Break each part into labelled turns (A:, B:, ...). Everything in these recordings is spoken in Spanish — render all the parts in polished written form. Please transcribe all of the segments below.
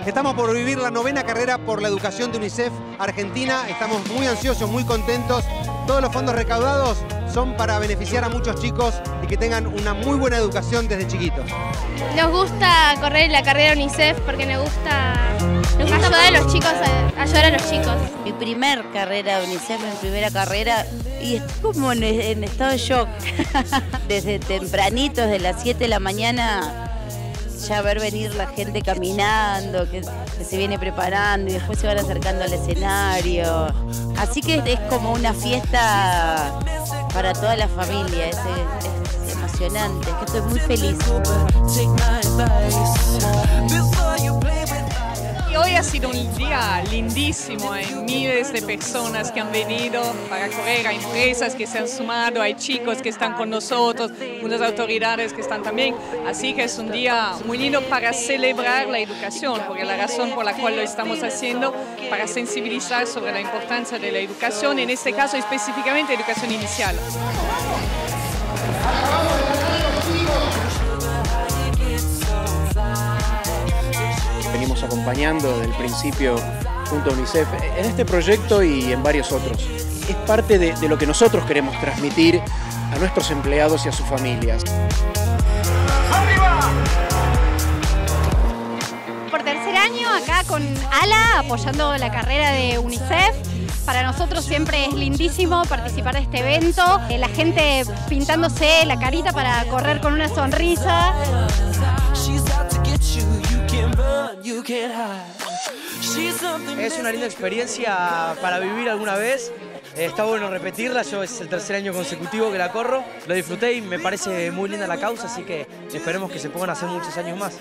A: Estamos por vivir la 9ª carrera por la educación de UNICEF Argentina. Estamos muy ansiosos, muy contentos. Todos los fondos recaudados son para beneficiar a muchos chicos y que tengan una muy buena educación desde chiquitos.
B: Nos gusta correr la carrera UNICEF porque nos gusta ayudar a los chicos, ayudar a los chicos.
C: Mi primer carrera de UNICEF, mi primera carrera, y estoy como en estado de shock. Desde tempranito, desde las 7 de la mañana, ya ver venir la gente caminando, que se viene preparando y después se van acercando al escenario. Así que es como una fiesta para toda la familia, es emocionante, es que estoy muy feliz.
D: Y hoy ha sido un día lindísimo, hay miles de personas que han venido para correr, hay empresas que se han sumado, hay chicos que están con nosotros, unas autoridades que están también, así que es un día muy lindo para celebrar la educación, porque la razón por la cual lo estamos haciendo, para sensibilizar sobre la importancia de la educación, en este caso específicamente educación inicial.
E: Venimos acompañando desde el principio junto a UNICEF en este proyecto y en varios otros. Es parte de lo que nosotros queremos transmitir a nuestros empleados y a sus familias.
B: Por tercer año acá con ALA apoyando la carrera de UNICEF. Para nosotros siempre es lindísimo participar de este evento. La gente pintándose la carita para correr con una sonrisa.
F: Es una linda experiencia para vivir alguna vez. Está bueno repetirla, yo es el tercer año consecutivo que la corro. Lo disfruté y me parece muy linda la causa, así que esperemos que se pongan a hacer muchos años más.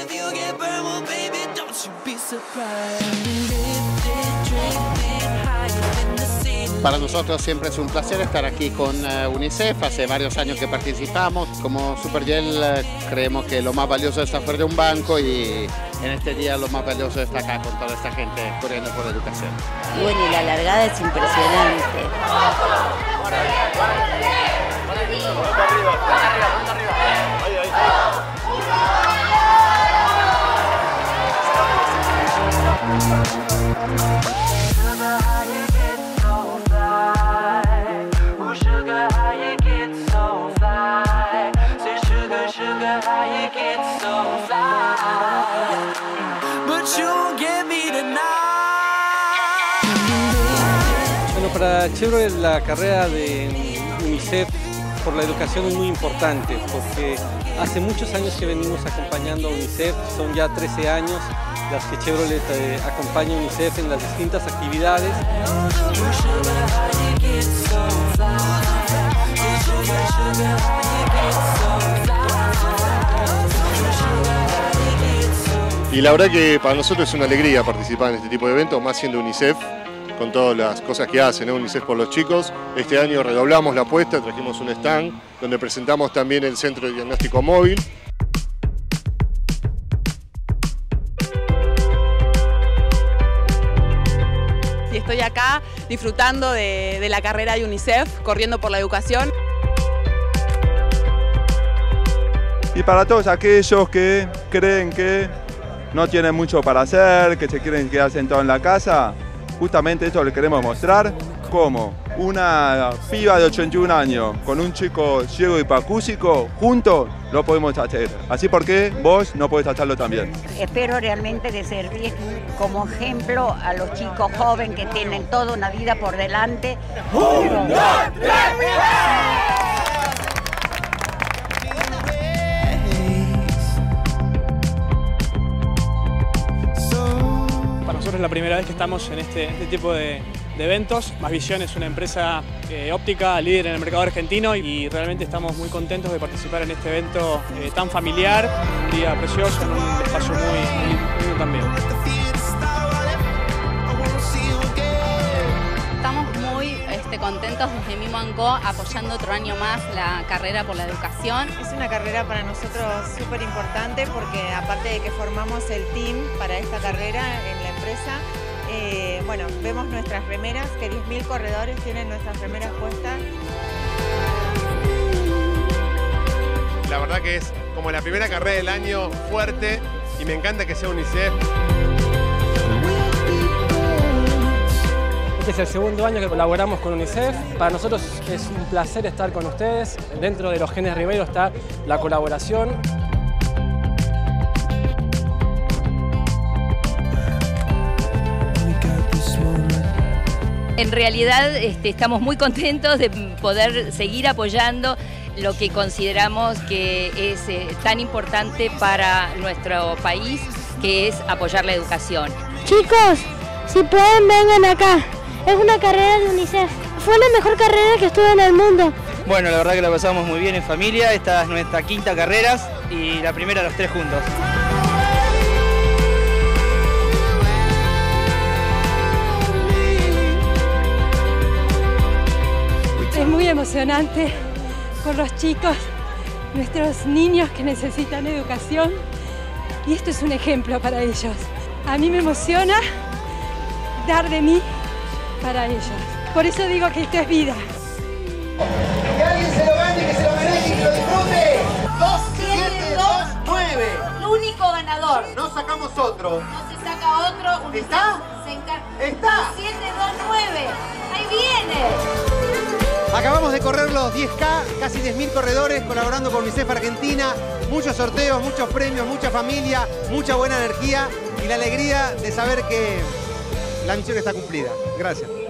G: Para nosotros siempre es un placer estar aquí con UNICEF, hace varios años que participamos. Como Supergel creemos que lo más valioso es estar fuera de un banco y en este día lo más valioso está acá con toda esta gente corriendo por la educación.
C: Y bueno, y la largada es impresionante.
H: Bueno, para Chevrolet la carrera de UNICEF por la educación es muy importante porque hace muchos años que venimos acompañando a UNICEF, son ya 13 años las que Chevrolet acompaña a UNICEF en las distintas actividades.
I: Y la verdad que para nosotros es una alegría participar en este tipo de eventos, más siendo UNICEF, con todas las cosas que hacen, ¿no? UNICEF por los chicos. Este año redoblamos la apuesta, trajimos un stand donde presentamos también el Centro de Diagnóstico Móvil.
D: Y estoy acá disfrutando de la carrera de UNICEF, corriendo por la educación.
J: Y para todos aquellos que creen que no tienen mucho para hacer, que se quieren quedar sentados en la casa, justamente esto les queremos mostrar, cómo una piba de 81 años con un chico ciego y hipoacúsico, juntos lo podemos hacer. Así porque vos no podés hacerlo también.
C: Espero realmente de servir como ejemplo a los chicos jóvenes que tienen toda una vida por delante. ¡1, 2, 3,
K: Para nosotros es la primera vez que estamos en este tipo de eventos. Más Visión es una empresa óptica líder en el mercado argentino y realmente estamos muy contentos de participar en este evento tan familiar, un día precioso, en un espacio muy lindo también.
B: Estamos muy contentos desde Mimanco apoyando otro año más la carrera por la educación.
L: Es una carrera para nosotros súper importante porque aparte de que formamos el team para esta carrera en la empresa, bueno, vemos nuestras remeras, que 10.000 corredores tienen nuestras remeras puestas.
M: La verdad que es como la primera carrera del año fuerte y me encanta que sea UNICEF. Este es el segundo año que colaboramos con UNICEF. Para nosotros es un placer estar con ustedes. Dentro de los genes Ribeiro está la colaboración.
N: En realidad estamos muy contentos de poder seguir apoyando lo que consideramos que es tan importante para nuestro país, que es apoyar la educación.
O: Chicos, si pueden vengan acá. Es una carrera de UNICEF. Fue la mejor carrera que estuve en el mundo.
F: Bueno, la verdad que la pasamos muy bien en familia. Esta es nuestra quinta carrera y la primera los tres juntos.
P: Es muy emocionante por los chicos, nuestros niños que necesitan educación, y esto es un ejemplo para ellos. A mí me emociona dar de mí para ellos. Por eso digo que esto es vida.
A: Que alguien se lo gane, que se lo merezca y que lo disfrute. 2-7-2-9.
Q: El único ganador.
A: No sacamos otro.
Q: No se saca otro.
A: ¿Está? ¡Está!
Q: 7-2-9. Ahí viene.
A: Acabamos de correr los 10K, casi 10.000 corredores colaborando con UNICEF Argentina. Muchos sorteos, muchos premios, mucha familia, mucha buena energía y la alegría de saber que la misión está cumplida. Gracias.